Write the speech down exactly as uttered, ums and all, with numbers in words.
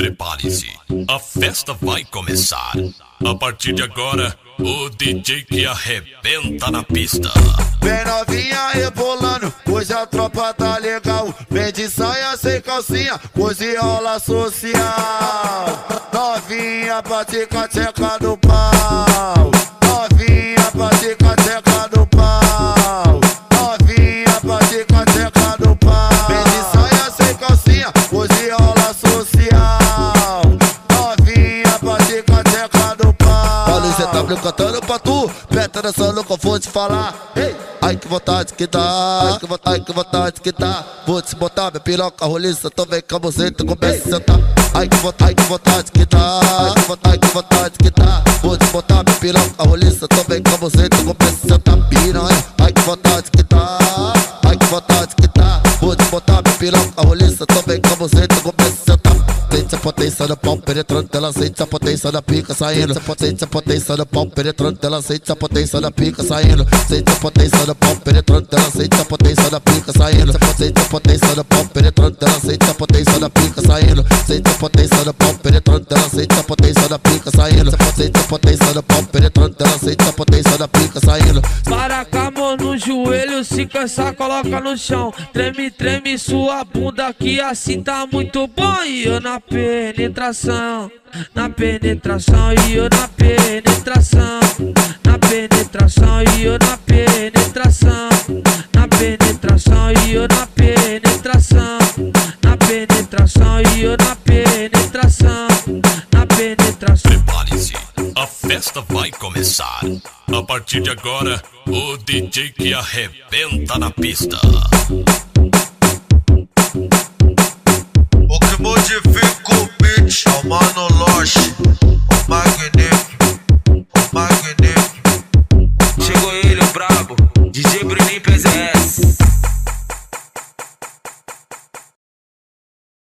Prepare-se, a festa vai começar. A partir de agora, o D J que arrebenta na pista. Vem novinha rebolando, hoje a tropa tá legal. Vem de saia sem calcinha, hoje rola social. Novinha pra ticar tcheca do pau. Novinha pra ticar tcheca do pau. Novinha pra ticar tcheca do pau. Vem de saia sem calcinha, hoje rola social. Novinha pra ticar tcheca do pau. Paulo G W cantando pra tu, preta dançando com vou te falar. Ei! Ai que vontade que dá, ai que vontade, ai que vontade que dá. Vou te botar minha piroca roliça, então vem com a buceta e começa a sentar. Ai que vontade, ai que vontade que dá, ai que vontade, ai que vontade que dá. Vou te botar minha piroca roliça, então vem com a buceta e começa a sentar. Piranha, ai que vontade que dá, ai que vontade que dá. Vou te botar minha piroca roliça, então vem com a buceta e começa a sentar. Sente a potência do pau penetrando dela, sente a potência da pica saindo. Sente a potência do pau penetrando dela, sente a potência da pica saindo. Sente a potência do pau penetrando dela, sente a potência da pica saindo. Sente a potência do pau penetrando dela, sente a potência da pica saindo. Sente a potência do pau penetrando dela, sente a potência da pica saindo. Sente a potência do pau penetrando dela, sente a potência da pica saindo. Para com a mão no joelho, se cansar coloca no chão. Treme, treme sua bunda que assim tá muito bom. E eu na penetração, na penetração e eu na penetração, na penetração e eu na penetração, na penetração e eu na penetração, na penetração e eu na penetração, na penetração. Prepare-se, a festa vai começar. A partir de agora, o D J que arrebenta na pista.